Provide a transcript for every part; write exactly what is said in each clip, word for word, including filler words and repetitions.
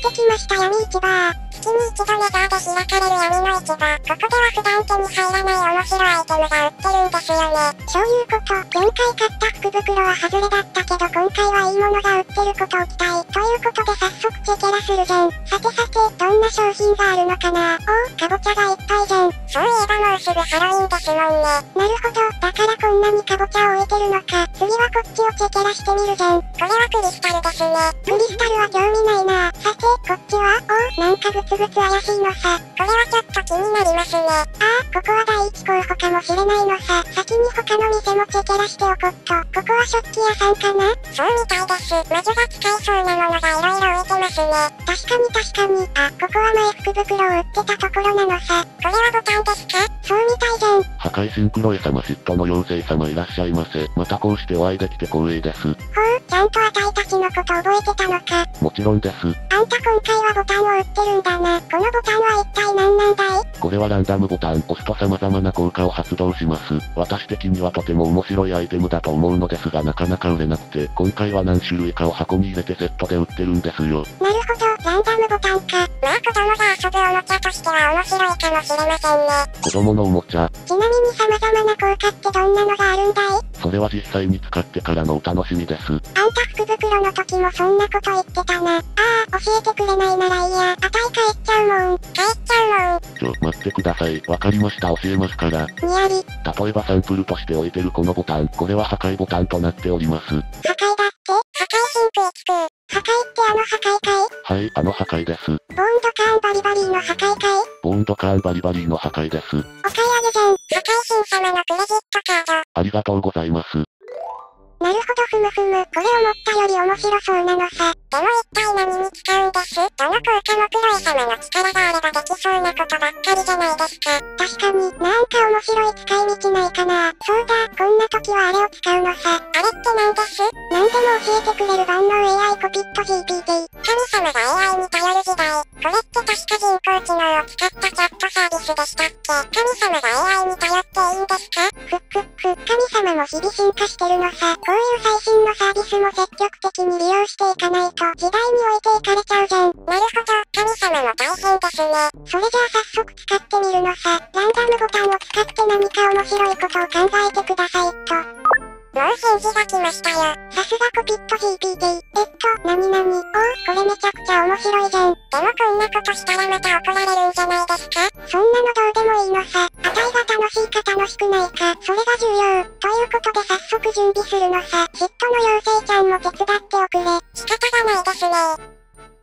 ってきました闇市場。月に一度ネザーで開かれる闇の市場。ここでは普段手に入らない面白いアイテムが売ってるんですよね。そういうこと。前回買った福袋は外れだったけど今回はいいものが売ってることを期待。ということで早速チェケラするじゃん。さてさて、どんな商品があるのかな。おお、かぼちゃがいっぱいじゃん。そういえばもうすぐハロウィンですもんね。なるほど。だからこんなにかぼちゃを置いてるのか。次はこっちをチェケラしてみるじゃん。これはクリスタルですね。クリスタルは興味ないな。さて、こっちはおお、なんかグツグツ怪しいのさ。これはちょっと気になりますね。ああ、ここは第一候補かもしれないのさ。先に他の店もチェケラしておこっと。ここは食器屋さんかな。そうみたいです。魔女が使えそうなものがいろいろ置いてますね。確かに確かに。あ、ここは前福袋を売ってたところなのさ。これはボタンですか。そうみたいじゃん。 破壊神クロエ様嫉妬の妖精様いらっしゃいませ。またこうしてお会いできて光栄です。ほう、 ちゃんとあたいたちのこと覚えてたのか。 もちろんです。 あんた今回はボタンを売ってるんだな。このボタンは一体何なんだい。 これはランダムボタン。押すと様々な効果を発動します。私的にはとても面白いアイテムだと思うのですがなかなか売れなくて、今回は何種類かを箱に入れてセットで売ってるんですよ。 なるほど、ランダムボタンか。まあ子供が遊ぶおもちゃとしては面白いかもしれませんね。 子供のおもちゃ。 ちなみに様々な効果ってどんなのがあるんだい。 それは実際に使ってからのお楽しみです。あんた福袋の時もそんなこと言ってたな。ああ、教えてくれないならいいや。あたい帰っちゃうもん。帰っちゃうもん。 ちょ、待ってください。わかりました。教えますから。 にやり。 例えばサンプルとして置いてるこのボタン。これは破壊ボタンとなっております。破壊だって破壊神空気空。破壊ってあの破壊かい。 はい、あの破壊です。 ボーンドカーンバリバリーの破壊かい。 ボーンドカーンバリバリーの破壊です。お買い上げじゃん。破壊神様のクレジットカード。 ありがとうございます。 なるほどふむふむ。これ思ったより面白そうなのさ。でも一体何に使うんです？どの効果もクロエ様の力があればできそうなことばっかりじゃないですか。確かに、なんか面白い使い道ないかな。そうだ、こんな時はあれを使うのさ。あれって何です？何でも教えてくれる万能 エーアイ コピット ジーピーティー。神様が エーアイ に頼る時代。これって確か人工知能を使ったチャットサービスでしたっけ？神様が エーアイ に頼っていいんですか？ふっふっふ、神様も日々進化してるのさ。こういう最新のサービスも積極的に利用していかないと時代に置いていかれちゃうじゃん。なるほど、神様も大変ですね。それじゃあ早速使ってみるのさ。ランダムボタンを使って何か面白いことを考えてくださいっと。もう返事が来ましたよ。さすがコピット ジーピーティー。えっと、なになに。おお、これめちゃくちゃ面白いじゃん。でもこんなことしたらまた怒られるんじゃないですか？そんなのどうでもいいのさ。あたいが楽しいか楽しくないか、それが重要。ということで早速準備するのさ。嫉妬の妖精ちゃんも手伝っておくれ。仕方がないですね。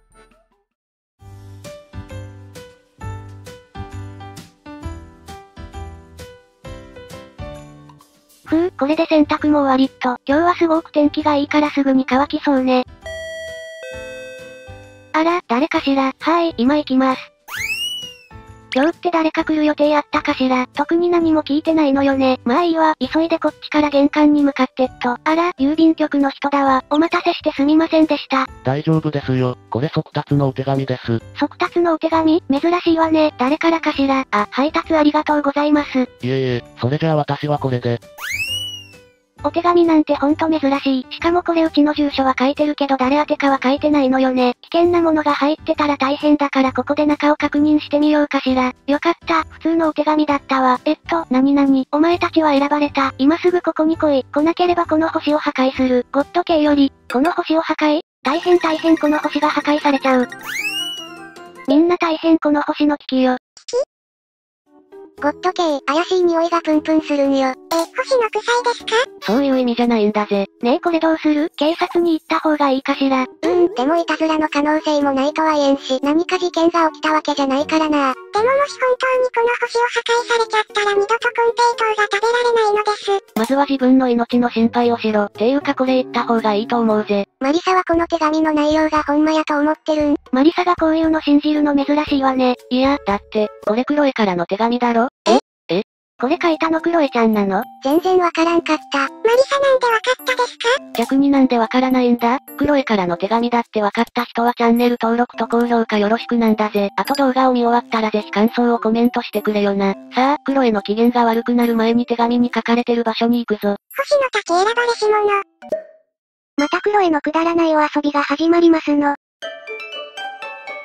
ふう、これで洗濯も終わりっと。今日はすごく天気がいいからすぐに乾きそうね。あら、誰かしら。はーい、今行きます。今日って誰か来る予定あったかしら。特に何も聞いてないのよね。まあいいわ、急いでこっちから玄関に向かってっと。あら、郵便局の人だわ。お待たせしてすみませんでした。 大丈夫ですよ。これ速達のお手紙です。 速達のお手紙？珍しいわね。誰からかしら。あ、配達ありがとうございます。いえいえ、それじゃあ私はこれで。 お手紙なんてほんと珍しい。しかもこれうちの住所は書いてるけど誰宛てかは書いてないのよね。危険なものが入ってたら大変だからここで中を確認してみようかしら。よかった、普通のお手紙だったわ。えっと、なになに、お前たちは選ばれた。今すぐここに来い。来なければこの星を破壊する。ゴッド系より、この星を破壊？大変大変この星が破壊されちゃう。みんな大変この星の危機よ。 ゴッド系、怪しい匂いがプンプンするんよ。え、星の臭いですか？ そういう意味じゃないんだぜ。ねえこれどうする？警察に行った方がいいかしら。 うーん、でもいたずらの可能性もないとは言えんし、何か事件が起きたわけじゃないからな。でももし本当にこの星を破壊されちゃったら二度とコンペイトーが食べられないのです。 まずは自分の命の心配をしろ。ていうかこれ言った方がいいと思うぜ。 マリサはこの手紙の内容がほんまやと思ってるん？ マリサがこういうの信じるの珍しいわね。 いや、だって、これクロエからの手紙だろ？ え？ え？ これ書いたのクロエちゃんなの？ 全然わからんかった。マリサなんでわかったですか？ 逆になんでわからないんだ？クロエからの手紙だってわかった人はチャンネル登録と高評価よろしくなんだぜ。あと動画を見終わったらぜひ感想をコメントしてくれよな。さあ、クロエの機嫌が悪くなる前に手紙に書かれてる場所に行くぞ。 星の滝選ばれし者。またクロエのくだらないお遊びが始まりますの。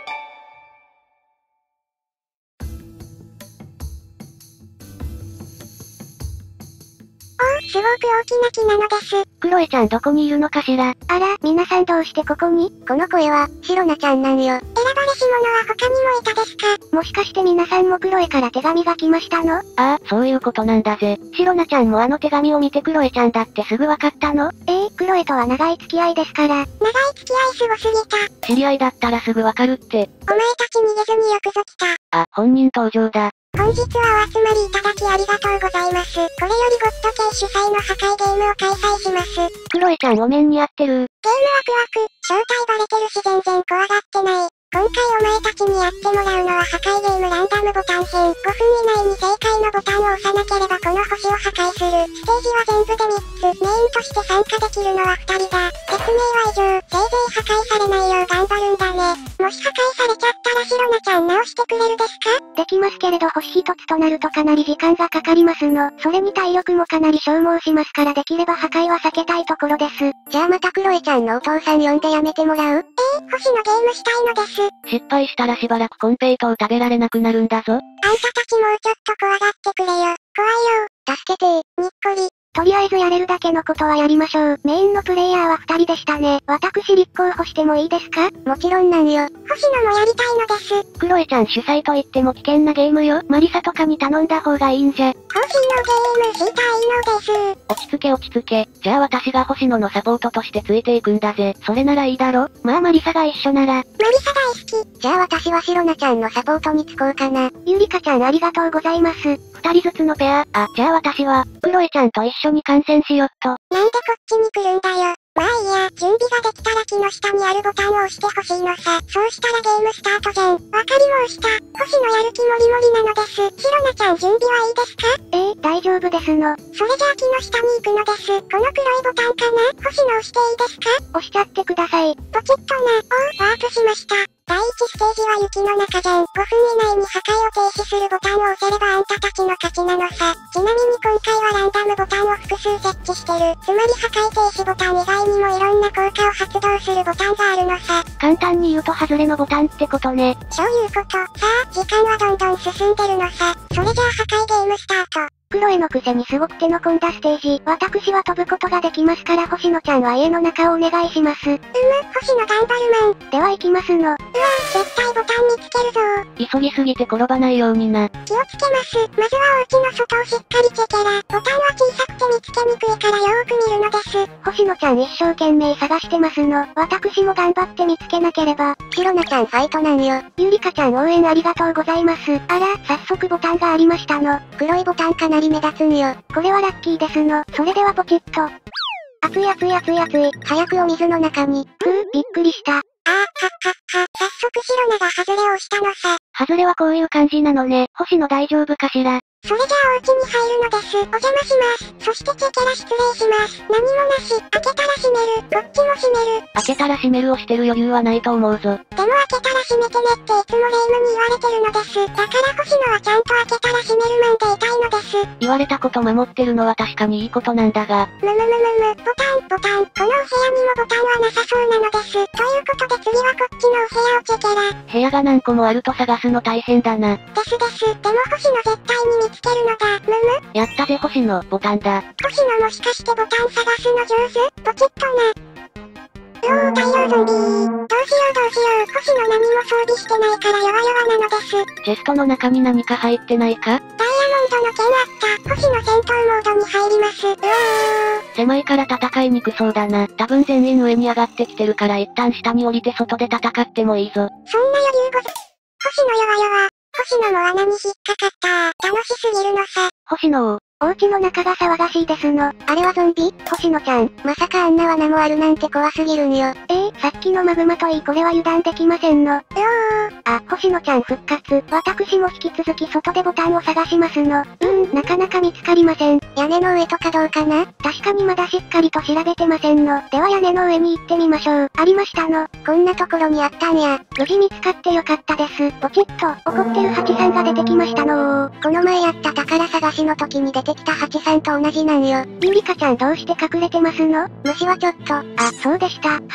すごく大きな木なのです。 クロエちゃんどこにいるのかしら。あら、皆さんどうしてここに？ この声は、シロナちゃんなんよ。 選ばれし者は他にもいたですか？ もしかして皆さんもクロエから手紙が来ましたの？ ああ、そういうことなんだぜ。 シロナちゃんもあの手紙を見てクロエちゃんだってすぐわかったの？ええ、クロエとは長い付き合いですから。 長い付き合いすごすぎた。 知り合いだったらすぐわかるって。 お前たち逃げずによくぞ来た。 あ、本人登場だ。 本日はお集まりいただきありがとうございます。これよりゴッド系主催の破壊ゲームを開催します。 クロエちゃんお面に合ってる。 ゲームワクワク、正体バレてるし全然怖がってない。今回お前たちにやってもらうのは破壊ゲームランダムボタン編。ごふん以内に正解のボタンを押さなければこの星を破壊する。ステージは全部でみっつ。メインとして参加できるのはふたりだ。説明は以上。せいぜい破壊されないよう頑張るんだね。もし破壊されちゃったらシロナちゃん直してくれるですか？ できますけれど星一つとなるとかなり時間がかかりますの。それに体力もかなり消耗しますからできれば破壊は避けたいところです。 じゃあまたクロエちゃんのお父さん呼んでやめてもらう？ えー、星のゲームしたいのです。 失敗したらしばらくコンペイトを食べられなくなるんだぞ。あんたたちもうちょっと怖がってくれよ。怖いよ。 助けてー。 にっこり。 とりあえずやれるだけのことはやりましょう。メインのプレイヤーはふたりでしたね。私立候補してもいいですか？ もちろんなんよ。 星野もやりたいのです。 クロエちゃん主催と言っても危険なゲームよ。マリサとかに頼んだ方がいいんじゃ。 星野ゲームしたいのです。 落ち着け落ち着け。じゃあ私が星野のサポートとしてついていくんだぜ。それならいいだろ？ まあマリサが一緒なら。 マリサ大好き。 じゃあ私はシロナちゃんのサポートにつこうかな。 ゆりかちゃんありがとうございます。二人ずつのペア。あ、じゃあ私は、クロエちゃんと一緒に観戦しよっと。 なんでこっちに来るんだよ。まあいいや、準備ができたら木の下にあるボタンを押してほしいのさ。そうしたらゲームスタートじゃん。わかり申した。星のやる気もりもりなのです。シロナちゃん準備はいいですか？ ええー、大丈夫ですの。 それじゃあ木の下に行くのです。この黒いボタンかな？星の押していいですか？ 押しちゃってください。 ポチッとな。おー、ワープしました。だいいちステージは雪の中じゃん。ごふん以内に破壊を停止するボタンを押せればあんたたちの勝ちなのさ。ちなみに今回はランダムボタンを複数設置してる。つまり破壊停止ボタン以外にもいろんな効果を発動するボタンがあるのさ。 簡単に言うと外れのボタンってことね。 そういうこと。さあ、時間はどんどん進んでるのさ。それじゃあ破壊ゲームスタート。 クロエのくせにすごく手の込んだステージ。私は飛ぶことができますから星野ちゃんは家の中をお願いします。うむ、 星野頑張るマン。 では行きますの。うわぁ、絶対ボタン見つけるぞー。急ぎすぎて転ばないようにな。 気をつけます。まずはお家の外をしっかりチェケラ。ボタンは小さくて見つけにくいからよーく見るのです。 星野ちゃん一生懸命探してますの。私も頑張って見つけなければ。 シロナちゃんファイトなんよ。 ゆりかちゃん応援ありがとうございます。あら、早速ボタンがありましたの。 黒いボタンかなり目立つんよ。 これはラッキーですの。それではポチッと。熱い熱い熱い熱い。 早くお水の中に。 ふぅ、びっくりした。あー、はっはっは。早速シロナが外れをしたのさ。 外れはこういう感じなのね。星野大丈夫かしら。 それじゃあお家に入るのです。お邪魔します。そしてチェケラ失礼します。何もなし。開けたら閉める。こっちも閉める。 開けたら閉めるをしてる余裕はないと思うぞ。 でも開けたら閉めてねっていつもレイムに言われてるのです。だから星野はちゃんと開けたら閉めるマンでいたいのです。 言われたこと守ってるのは確かにいいことなんだが。 むむむむむ、ボタン、ボタン。このお部屋にもボタンはなさそうなのです。ということで次はこっちのお部屋をチェケラ。 部屋が何個もあると探すの大変だな。 ですです。でも星野絶対に見つけるのだ。むむ。 やったぜ星野、ボタンだ。 星野もしかしてボタン探すの上手？ポチッとな。うおー、大量ゾンビー。どうしようどうしよう。星野何も装備してないから弱々なのです。 チェストの中に何か入ってないか？ ダイヤモンドの剣あった。星野戦闘モードに入ります。うおー。 狭いから戦いにくそうだな。多分全員上に上がってきてるから一旦下に降りて外で戦ってもいいぞ。 そんな余裕ござ。星野弱々。星野も穴に引っかかったー。楽しすぎるのさ。 星野を。お家の中が騒がしいですの。あれはゾンビ？星野ちゃん。まさかあんな罠もあるなんて怖すぎるんよ。えー、さっきのマグマといいこれは油断できませんの。うおー。あ、星野ちゃん復活。私も引き続き外でボタンを探しますの。うーん、なかなか見つかりません。 屋根の上とかどうかな？ 確かにまだしっかりと調べてませんの。では屋根の上に行ってみましょう。ありましたの。 こんなところにあったんや。 無事見つかってよかったです。ポチッと、怒ってるハチさんが出てきましたのー。 この前やった宝探しの時に出てきたハチさんと同じなんよ。 ゆりかちゃんどうして隠れてますの？ 虫はちょっと。あ、 そうでした。ハチさんご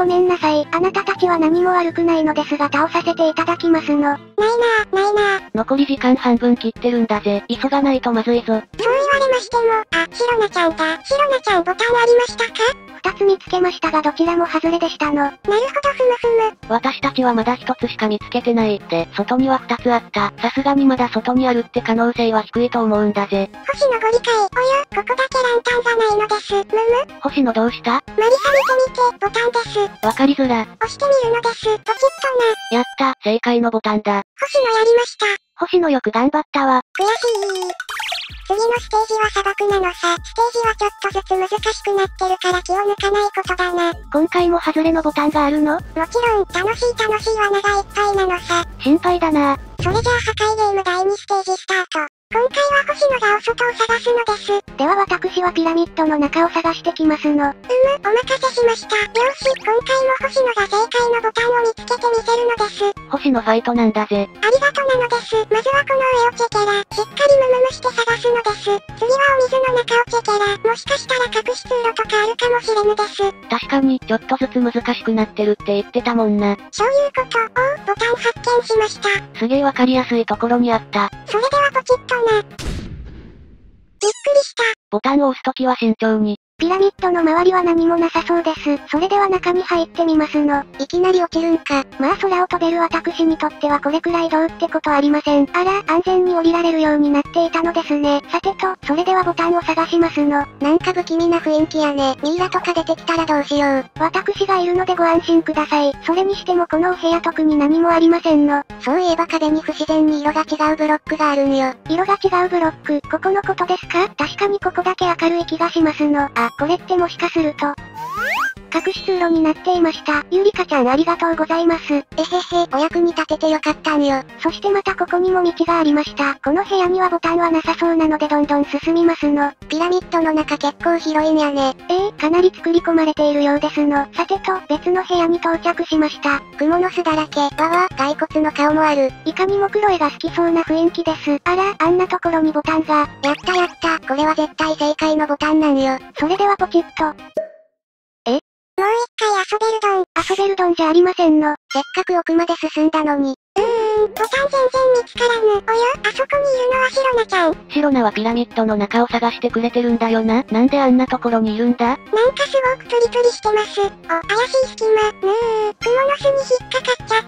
ごめんなさい。あなたたちは何も悪くないのですが倒させていただきますの。ないなぁ、ないなぁ。 残り時間半分切ってるんだぜ。急がないとまずいぞ。そう言われましても、あ、シロナちゃんだ。シロナちゃんボタンありましたか？ 二つ見つけましたがどちらも外れでしたの。なるほどふむふむ。 私たちはまだ一つしか見つけてないって、外には二つあった。さすがにまだ外にあるって可能性は低いと思うんだぜ。 星野ご理解。おや、ここだけランタンがないのです。むむ。 星野どうした？ マリサ見てみて、ボタンです。 わかりづら。 押してみるのです。ポチッとな。 やった、正解のボタンだ。 星野やりました。 星野よく頑張ったわ。 悔しい。次のステージは砂漠なのさ。ステージはちょっとずつ難しくなってるから気を抜かないことだな。 今回も外れのボタンがあるの？ もちろん、楽しい楽しい罠がいっぱいなのさ。 心配だな。 それじゃあ破壊ゲームだいにステージスタート。今回は星野がお外を探すのです。 では私はピラミッドの中を探してきますの。うむ、 お任せしました。よし、今回も星野が正解のボタンを見つけてみせるのです。 星野ファイトなんだぜ。 ありがとなのです。まずはこの上をチェケラ。しっかりムムムして探すのです。次はお水の中をチェケラ。もしかしたら隠し通路とかあるかもしれぬです。 確かに、ちょっとずつ難しくなってるって言ってたもんな。 そういうこと。おう、ボタン発見しました。 すげえわかりやすいところにあった。 それではポチッとな。びっくりした。 ボタンを押すときは慎重に。 ピラミッドの周りは何もなさそうです。それでは中に入ってみますの。 いきなり落ちるんか。 まあ空を飛べる私にとってはこれくらいどうってことありません。あら、安全に降りられるようになっていたのですね。さてと、それではボタンを探しますの。 なんか不気味な雰囲気やね。ミイラとか出てきたらどうしよう。 私がいるのでご安心ください。それにしてもこのお部屋特に何もありませんの。 そういえば壁に不自然に色が違うブロックがあるんよ。 色が違うブロック、ここのことですか？確かにここだけ明るい気がしますの。あ、これってもしかすると、隠し通路になっていました。ゆりかちゃんありがとうございます。えへへ、お役に立ててよかったんよ。 そしてまたここにも道がありました。この部屋にはボタンはなさそうなのでどんどん進みますの。 ピラミッドの中結構広いんやね。 ええー、かなり作り込まれているようですの。さてと、別の部屋に到着しました。 蜘蛛の巣だらけ。わわ、骸骨の顔もある。 いかにもクロエが好きそうな雰囲気です。あら、あんなところにボタンが。 やったやった、これは絶対正解のボタンなんよ。 それではポチッと。 もう一回遊べるドン。 遊べるドンじゃありませんの。 せっかく奥まで進んだのに。うーん、ボタン全然見つからぬ。おや、あそこにいるのはシロナちゃん。 シロナはピラミッドの中を探してくれてるんだよな。なんであんなところにいるんだ？なんかすごくプリプリしてます。お、怪しい隙間。ぬー、蜘蛛の巣に引っかかっちゃった。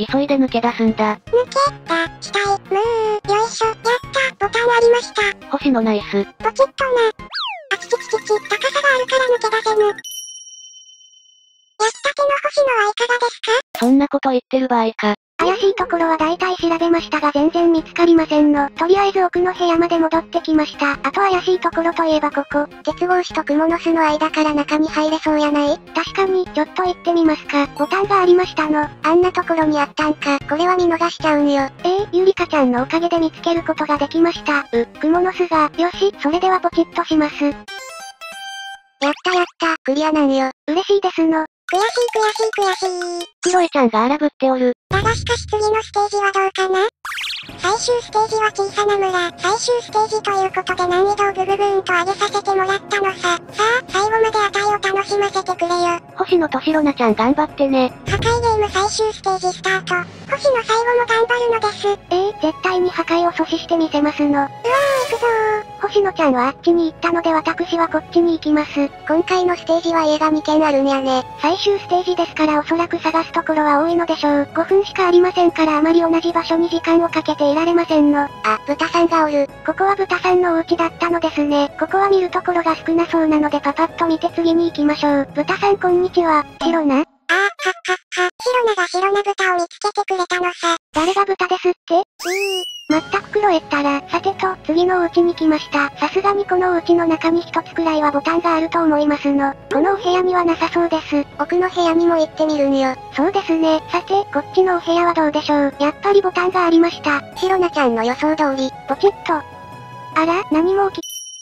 急いで抜け出すんだ。 抜け、た、したい。むー、よいしょ。やった、ボタンありました。 星野ナイス。 ポチッとな。あちちちちち、高さがあるから抜け出せぬ。焼きたての星野はいかがですか？ そんなこと言ってる場合か。 怪しいところは大体調べましたが全然見つかりませんの。とりあえず奥の部屋まで戻ってきました。あと怪しいところといえばここ。 鉄格子と蜘蛛の巣の間から中に入れそうやない？ 確かに、ちょっと行ってみますか。ボタンがありましたの。 あんなところにあったんか。これは見逃しちゃうんよ。 えー、ゆりかちゃんのおかげで見つけることができました。う、蜘蛛の巣が。よし、それではポチッとします。やったやった、クリアなんよ。 嬉しいですの。 悔しい悔しい悔しい。 クロエちゃんが荒ぶっておる。 だがしかし次のステージはどうかな？最終ステージは小さな村。最終ステージということで難易度をグググーンと上げさせてもらったのさ。さあ、最後まであたいを楽しませてくれよ。 星野とシロナちゃん頑張ってね。 破壊ゲーム最終ステージスタート。星野最後も頑張るのです。 えー、絶対に破壊を阻止してみせますの。うわー、 行くぞー。 星野ちゃんはあっちに行ったので私はこっちに行きます。 今回のステージは家がにけんあるんやね。 最終ステージですからおそらく探すところは多いのでしょう。ごふんしかありませんからあまり同じ場所に時間をかけていられませんの。 あ、豚さんがおる。 ここは豚さんのお家だったのですね。ここは見るところが少なそうなのでパパッと見て次に行きましょう。豚さんこんにちは。シロナ？ ああ、はっはっは。シロナがシロナ豚を見つけてくれたのさ。 誰が豚ですって？ いい。 まったくクロエったら、さてと、次のお家に来ました。さすがにこのお家の中に一つくらいはボタンがあると思いますの。このお部屋にはなさそうです。 奥の部屋にも行ってみるんよ。 そうですね。さて、こっちのお部屋はどうでしょう。やっぱりボタンがありました。 シロナちゃんの予想通り。 ポチッと。あら、何も起き、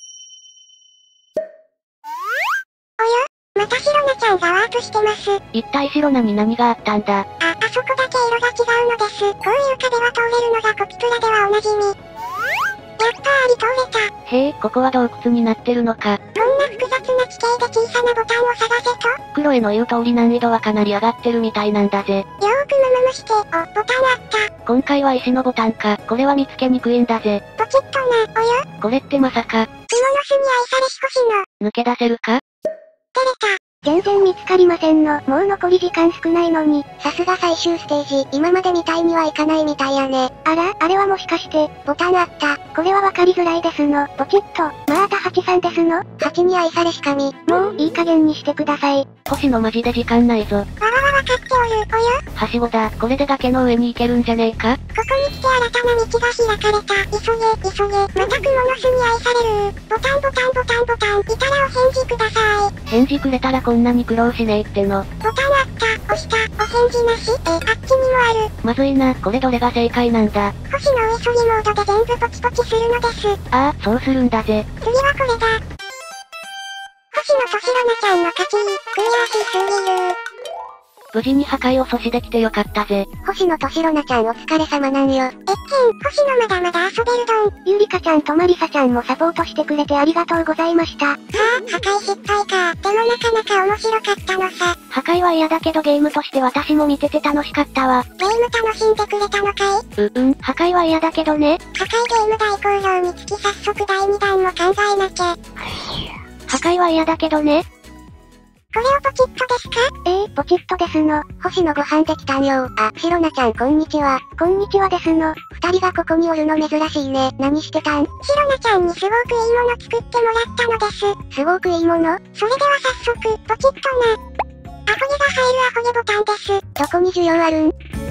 おや？またシロナちゃんがワープしてます。 一体シロナに何があったんだ？ あ、あそこだけ色が違うのです。こういう壁は通れるのがコピプラではおなじみ。やったーり通れた。 へえ、ここは洞窟になってるのか。 こんな複雑な地形で小さなボタンを探せと？ クロエの言う通り難易度はかなり上がってるみたいなんだぜ。 よーくムムムして、お、ボタンあった。 今回は石のボタンか、これは見つけにくいんだぜ。 ポチッとな、おや？ これってまさか、 蜘蛛の巣に愛されし星の。 抜け出せるか？ 照れた。 全然見つかりませんの。もう残り時間少ないのに。 さすが最終ステージ、今までみたいにはいかないみたいやね。 あら、あれはもしかして、 ボタンあった。 これはわかりづらいですの。ポチッと。またハチさんですの。 ハチに愛されしかみ。 もう、いい加減にしてください。 星野マジで時間ないぞ。 わわわわかっておる、おや？ はしごだ、これで崖の上に行けるんじゃねえか？ ここに来て新たな道が開かれた。急げ、急げ。また蜘蛛の巣に愛される。ボタンボタンボタンボタン。いたらお返事ください。 返事くれたらこんなに苦労しねえっての。 ボタンあった。押した。お返事なし。え、あっちにもある。 まずいな、これどれが正解なんだ。 星の上処理モードで全部ポチポチするのです。 ああ、そうするんだぜ。 次はこれだ。星野としろなちゃんの勝ち。悔しすぎる。 無事に破壊を阻止できてよかったぜ。 星野としろなちゃんお疲れ様なんよ。えっけん、星野まだまだ遊べるどん。 ゆりかちゃんとまりさちゃんもサポートしてくれてありがとうございました。はあ、破壊失敗か。でもなかなか面白かったのさ。 破壊は嫌だけどゲームとして私も見てて楽しかったわ。 ゲーム楽しんでくれたのかい？ う、うん。 破壊は嫌だけどね。 破壊ゲーム大好評につき早速だいにだんも考えなきゃ。 破壊は嫌だけどね。 これをポチッとですか？ ええー、ポチッとですの。 星野ご飯できたんよ。あ、しろなちゃんこんにちは。 こんにちはですの。 二人がここにおるの珍しいね。何してたん？しろなちゃんにすごくいいもの作ってもらったのです。 すごくいいもの？それでは早速、ポチッとな。アホ毛が入るアホ毛ボタンです。どこに需要あるん？